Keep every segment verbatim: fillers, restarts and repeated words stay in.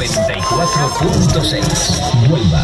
noventa y cuatro punto seis. Huelva.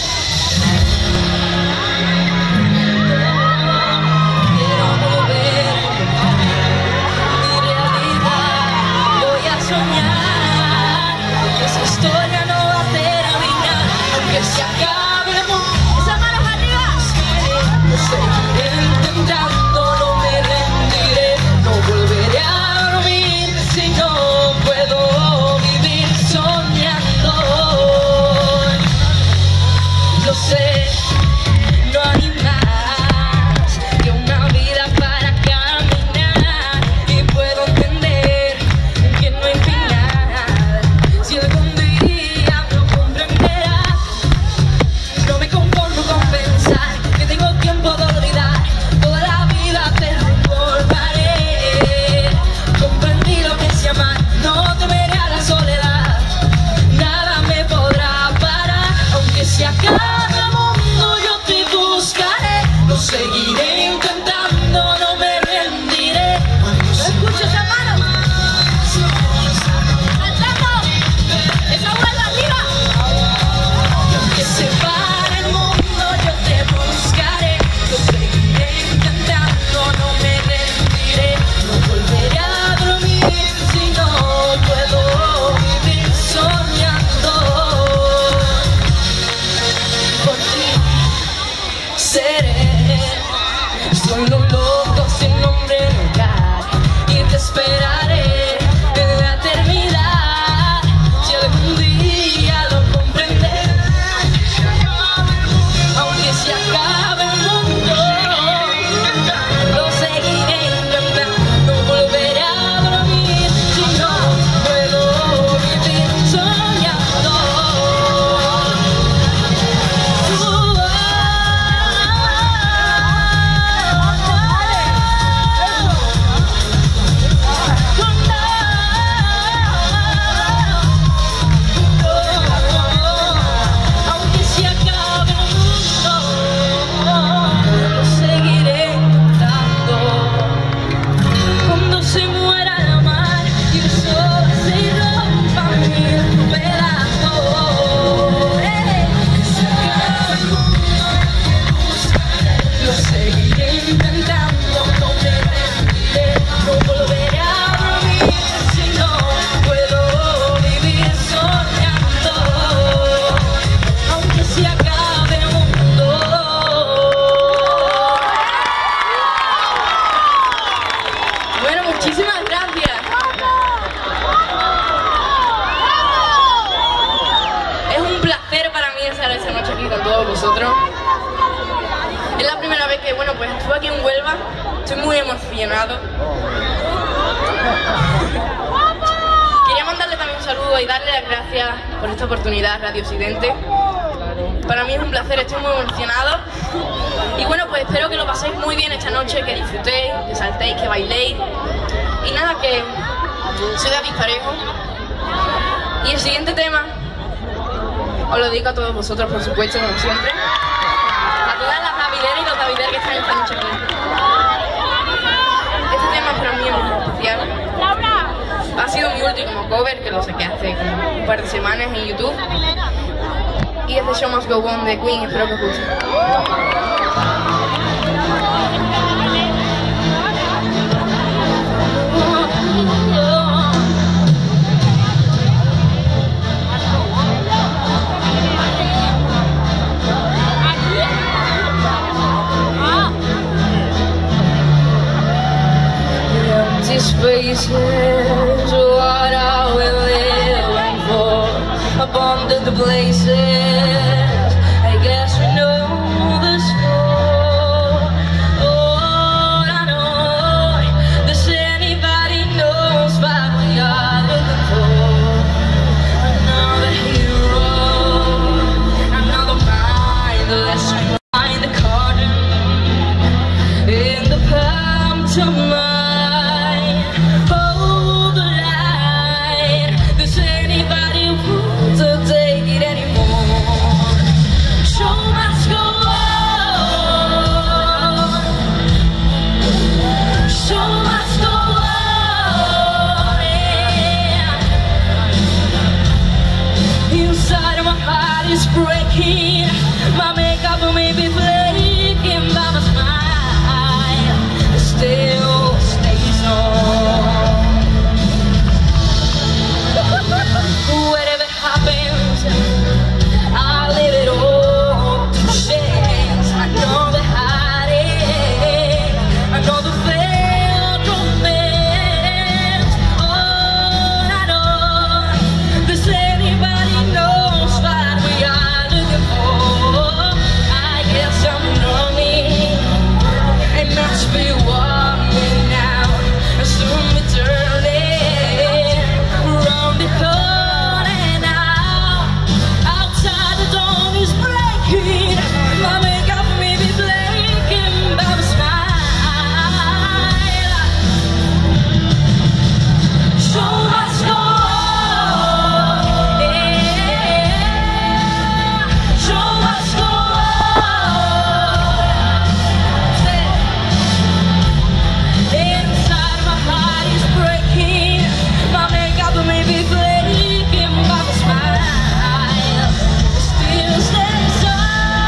Es la primera vez que, bueno, pues estuve aquí en Huelva, estoy muy emocionado. Quería mandarle también un saludo y darle las gracias por esta oportunidad, Radio Occidente. Para mí es un placer, estoy muy emocionado. Y bueno, pues espero que lo paséis muy bien esta noche, que disfrutéis, que saltéis, que bailéis. Y nada, que soy David Parejo. Y el siguiente tema os lo dedico a todos vosotros, por supuesto, como siempre. A todas las davideras y los davideros que están esta noche aquí. Este tema para mí es muy especial. Ha sido mi último cover, que lo saqué hace como un par de semanas en YouTube. Y es The Show Must Go On de Queen, espero que os guste. Spaces, what are we living for? Abandoned places, I guess we know the score. All I know, does anybody knows what we are looking for? Another hero, another mindless behind the curtain, in the pantomime. Does anybody want to take it anymore? breaking. My makeup may be flaking, but my smile still stays on. Whatever happens, I leave it all to chance. I know the heartache, I know the failed romance. All I know, does anybody knows what we are looking for? I guess I'm running, it must be warming now, and soon we turn it round the corner now. Outside the dawn is breaking, my makeup may be blinking, but a smile. So much more, yeah. So much more. Inside my heart is breaking, my makeup may be blinking, but a smile still stays on.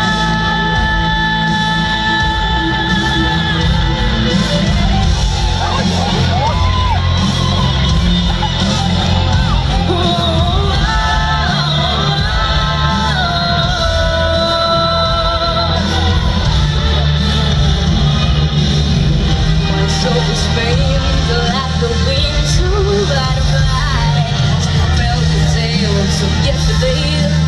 My soul is famed like the wings of butterflies. I felt the tales of yesterday.